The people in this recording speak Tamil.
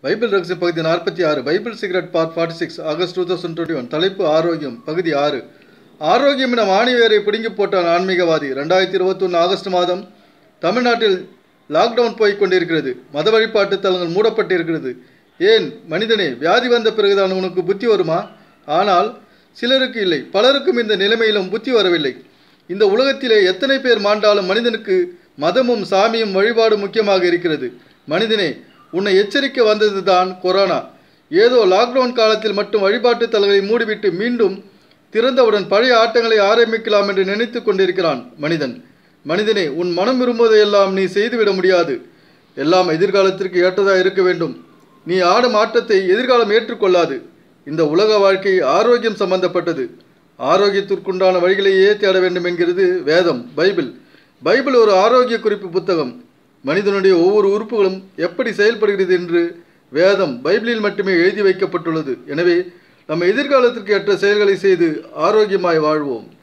பைபிள் ரகசியம் பகுதி 46 பைபிள் சீக்ரெட் பார்ட் 46 ஆகஸ்ட் 2021 தலைப்பு ஆரோக்கியம் பகுதி 6 ஆரோக்கியம் என ஆணிவேரை பிடுங்கி போட்டான் ஆன்மீகவாதி 2021 ஆகஸ்ட் மாதம் தமிழ்நாட்டில் லாக்டவுன் போய் கொண்டிருக்கிறது. மத வழிபாட்டு தலங்கள் மூடப்பட்டிருக்கிறது. ஏன் மனிதனே, வியாதி வந்த பிறகுதான் உனக்கு புத்தி வருமா? ஆனால் சிலருக்கு இல்லை, பலருக்கும் இந்த நிலைமையிலும் புத்தி வரவில்லை. இந்த உலகத்திலே எத்தனை பேர் மாண்டாலும் மனிதனுக்கு மதமும் சாமியும் வழிபாடு முக்கியமாக இருக்கிறது. மனிதனே, உன்னை எச்சரிக்க வந்தது தான் கொரோனா. ஏதோ லாக்டவுன் காலத்தில் மட்டும் வழிபாட்டு தலங்களை மூடிவிட்டு மீண்டும் திறந்தவுடன் பழைய ஆட்டங்களை ஆரம்பிக்கலாம் என்று நினைத்து கொண்டிருக்கிறான் மனிதனே, உன் மனம் விரும்புவதையெல்லாம் நீ செய்துவிட முடியாது. எல்லாம் எதிர்காலத்திற்கு ஏற்றதாக இருக்க வேண்டும். நீ ஆடும் ஆட்டத்தை எதிர்காலம் ஏற்றுக்கொள்ளாது. இந்த உலக வாழ்க்கை ஆரோக்கியம் சம்பந்தப்பட்டது. ஆரோக்கியத்திற்குண்டான வழிகளையே தேட வேண்டும் என்கிறது வேதம். பைபிள் ஒரு ஆரோக்கிய குறிப்பு புத்தகம். மனிதனுடைய ஒவ்வொரு உறுப்புகளும் எப்படி செயல்படுகிறது என்று வேதம் பைபிளில் மட்டுமே எழுதி வைக்கப்பட்டுள்ளது. எனவே நம்ம எதிர்காலத்திற்கு ஏற்ற செயல்களை செய்து ஆரோக்கியமாய் வாழ்வோம்.